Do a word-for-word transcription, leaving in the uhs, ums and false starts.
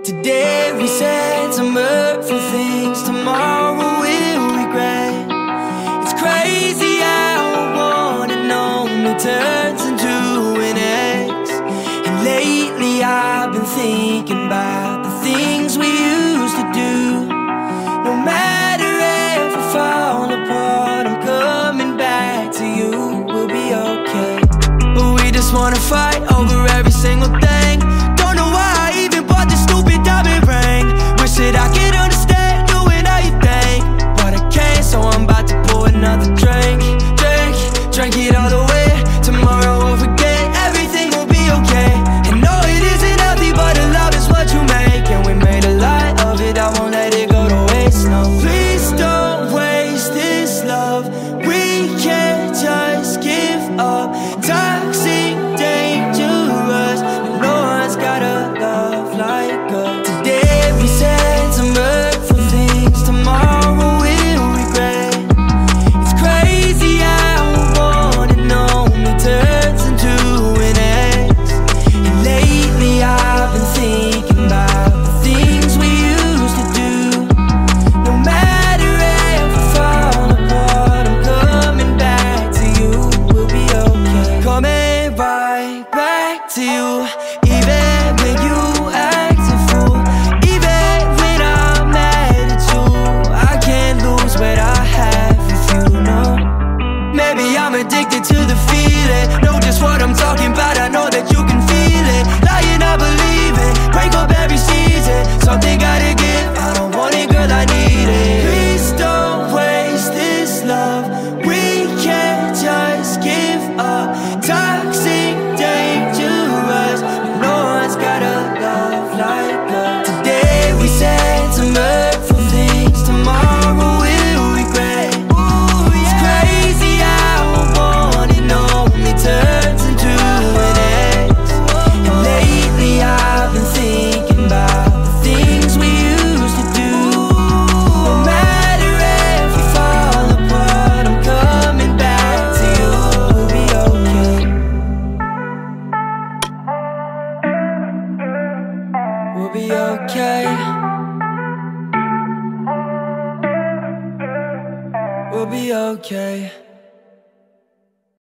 Today we said some hurtful things, tomorrow we'll regret. It's crazy how one and only turns into an ex. And lately I've been thinking about the things we used to do. No matter if we fall apart, I'm coming back to you. We'll be okay. But we just wanna fight over every single thing. Don't know why I even bought this stupid diamond ring. Wish that I could understand you and how you think, but I can't, so I'm about to pour another drink. Drink, drink it all the way. Tomorrow we'll forget, everything will be okay. And no, it isn't healthy, but the love is what you make. And we made a lot of it, I won't let it go to waste, no. Please don't waste this love. We can't just give up. Toxic, dangerous, and no one's got a love like us. Today we said some hurtful things, tomorrow we'll regret. It's crazy how one and only turns into an ex. And lately I've been thinking about the things we used to do. No matter if we fall apart, I'm coming back to you. We'll be okay. Coming right back to you. Even when you act a fool, even when I'm mad at you, I can't lose what I have with you, no. Maybe I'm addicted to the feeling. Know just what I'm talking about, I know that you can feel it. Lying, I believe it, break up every season. Something gotta give, I don't want it, girl, I need it. Please don't waste this love. We can't just give up. Toxic, dangerous, and no one's got a love like us. Today we said some hurtful things, tomorrow we'll regret. It's crazy how one and only turns into an ex. And lately I've been thinking about the things we used to do. No matter if we fall apart, I'm coming back to you. We'll be okay. We'll be okay. We'll be okay.